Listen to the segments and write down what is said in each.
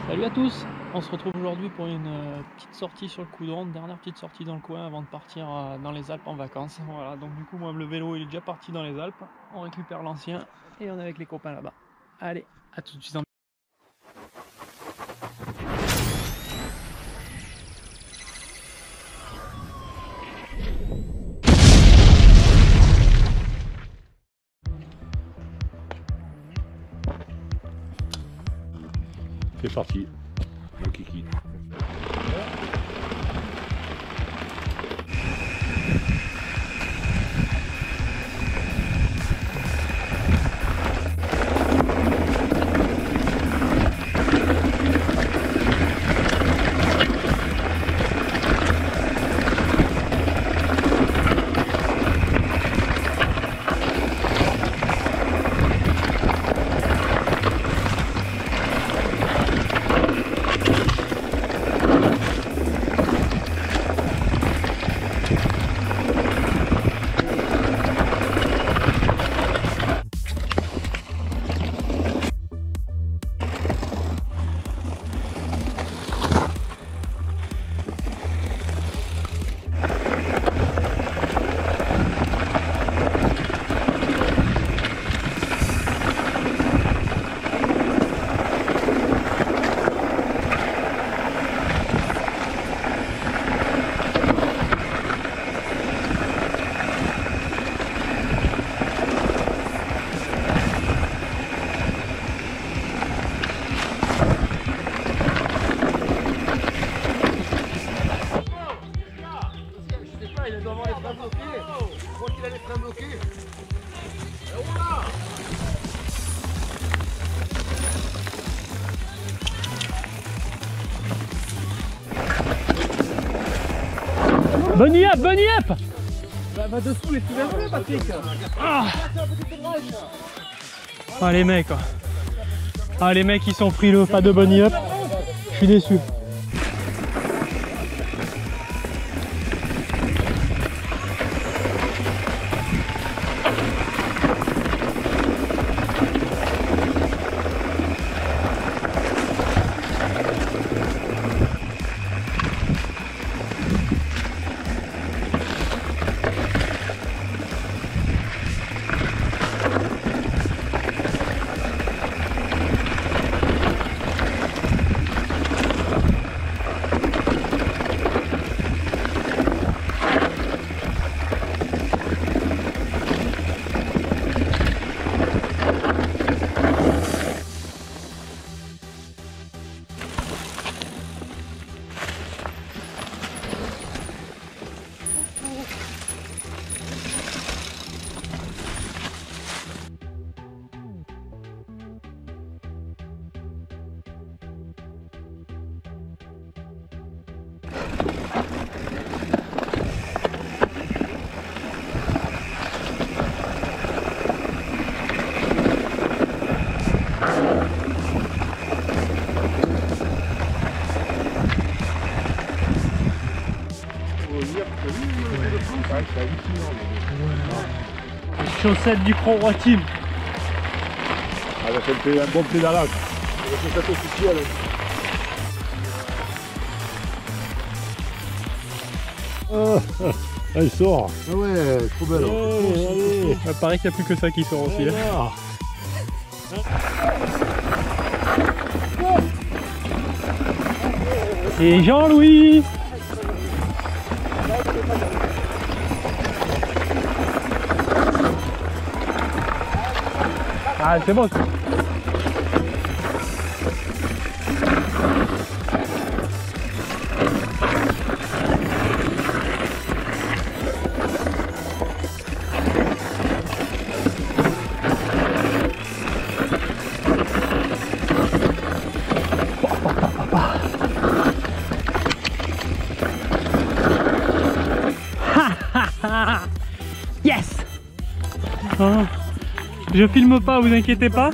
Salut à tous, on se retrouve aujourd'hui pour une petite sortie sur le Coudron, dernière petite sortie dans le coin avant de partir dans les Alpes en vacances. Voilà, donc du coup moi le vélo il est déjà parti dans les Alpes, on récupère l'ancien et on est avec les copains là-bas. Allez, à tout de suite. C'est parti, mon kiki. Bunny up, bunny up! Va dessous les souvenirs, Patrick. Ah les mecs, ah les mecs ils sont frileux, pas de bunny up, je suis déçu. Chaussettes du Pro Team. Ah bah ça me fait un bon pédalage. Les chaussettes officielles. Elle sort. Ah ouais, trop belle. Allez. Il paraît qu'il n'y a plus que ça qui sort aussi. Et Jean-Louis. Ah c'est bon. Yes. Oh. Je filme pas, vous inquiétez pas.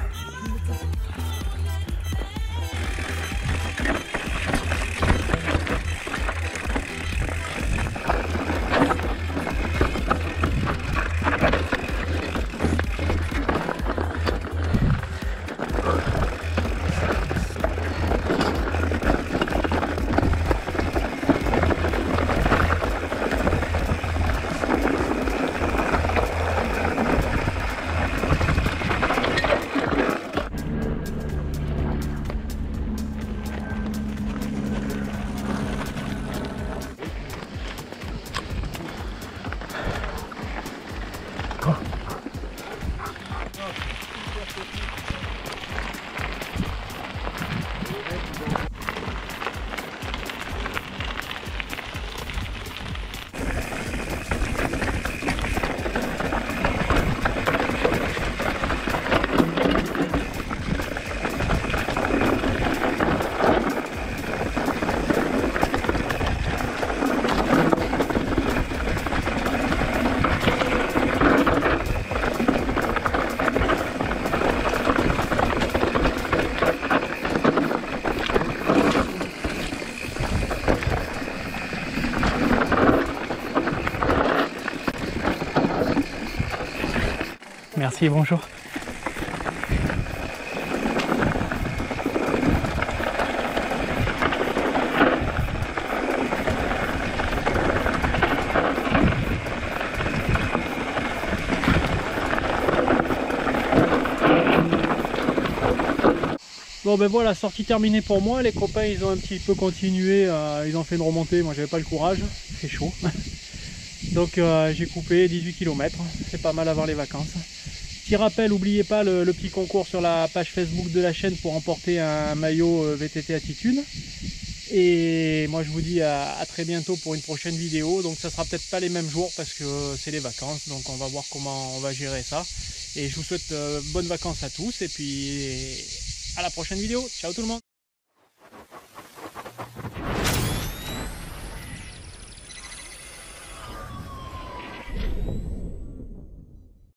Merci, bonjour. Bon ben voilà, sortie terminée pour moi. Les copains ils ont un petit peu continué, ils ont fait une remontée, moi j'avais pas le courage, c'est chaud. Donc j'ai coupé 18 km, c'est pas mal avant les vacances. Petit rappel, n'oubliez pas le petit concours sur la page Facebook de la chaîne pour remporter un maillot VTT Attitude. Et moi je vous dis à très bientôt pour une prochaine vidéo. Donc ça sera peut-être pas les mêmes jours parce que c'est les vacances, donc on va voir comment on va gérer ça. Et je vous souhaite bonnes vacances à tous et puis à la prochaine vidéo. Ciao tout le monde.